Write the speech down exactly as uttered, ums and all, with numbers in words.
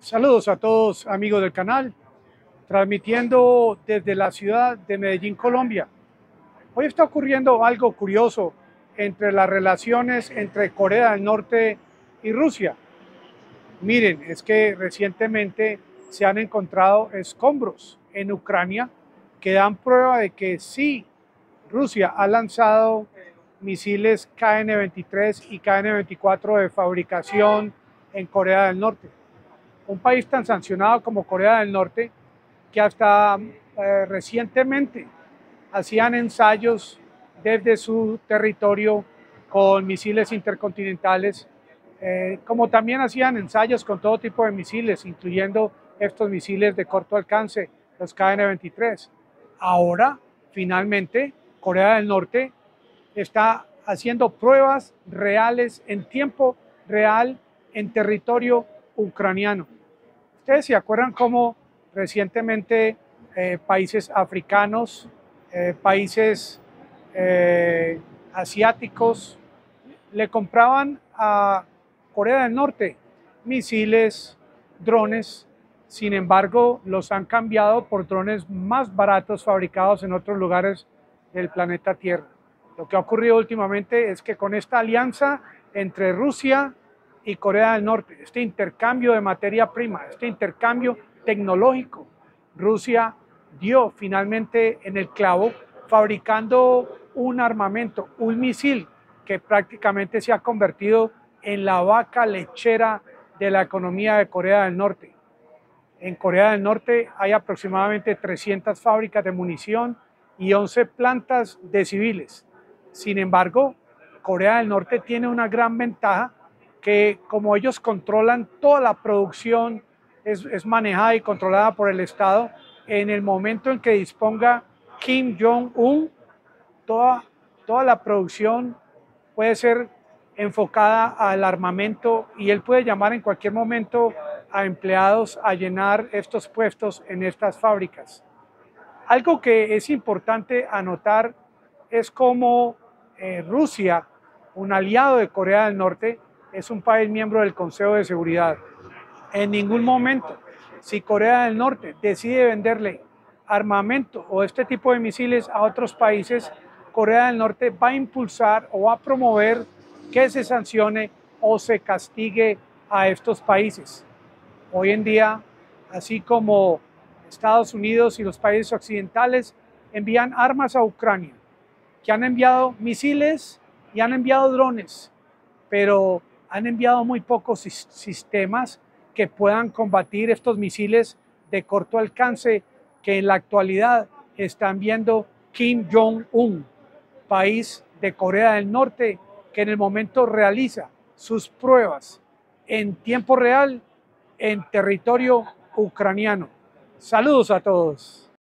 Saludos a todos amigos del canal, transmitiendo desde la ciudad de Medellín, Colombia. Hoy está ocurriendo algo curioso entre las relaciones entre Corea del Norte y Rusia. Miren, es que recientemente se han encontrado escombros en Ucrania que dan prueba de que sí, Rusia ha lanzado misiles K N veintitrés y K N veinticuatro de fabricación en Corea del Norte. Un país tan sancionado como Corea del Norte, que hasta eh, recientemente hacían ensayos desde su territorio con misiles intercontinentales, eh, como también hacían ensayos con todo tipo de misiles, incluyendo estos misiles de corto alcance, los K N veintitrés. Ahora, finalmente, Corea del Norte está haciendo pruebas reales en tiempo real en territorio ucraniano. Ustedes se acuerdan cómo recientemente eh, países africanos, eh, países eh, asiáticos le compraban a Corea del Norte misiles, drones. Sin embargo, los han cambiado por drones más baratos fabricados en otros lugares del planeta Tierra. Lo que ha ocurrido últimamente es que con esta alianza entre Rusia y Corea del Norte, este intercambio de materia prima, este intercambio tecnológico, Rusia dio finalmente en el clavo fabricando un armamento, un misil que prácticamente se ha convertido en la vaca lechera de la economía de Corea del Norte. En Corea del Norte hay aproximadamente trescientas fábricas de munición y once plantas de civiles. Sin embargo, Corea del Norte tiene una gran ventaja que como ellos controlan toda la producción, es, es manejada y controlada por el Estado, en el momento en que disponga Kim Jong-un, toda, toda la producción puede ser enfocada al armamento y él puede llamar en cualquier momento a empleados a llenar estos puestos en estas fábricas. Algo que es importante anotar es cómo eh, Rusia, un aliado de Corea del Norte, es un país miembro del Consejo de Seguridad. En ningún momento, si Corea del Norte decide venderle armamento o este tipo de misiles a otros países, Corea del Norte va a impulsar o va a promover que se sancione o se castigue a estos países. Hoy en día, así como Estados Unidos y los países occidentales envían armas a Ucrania, que han enviado misiles y han enviado drones, pero han enviado muy pocos sistemas que puedan combatir estos misiles de corto alcance que en la actualidad están viendo Kim Jong-un, país de Corea del Norte, que en el momento realiza sus pruebas en tiempo real en territorio ucraniano. Saludos a todos.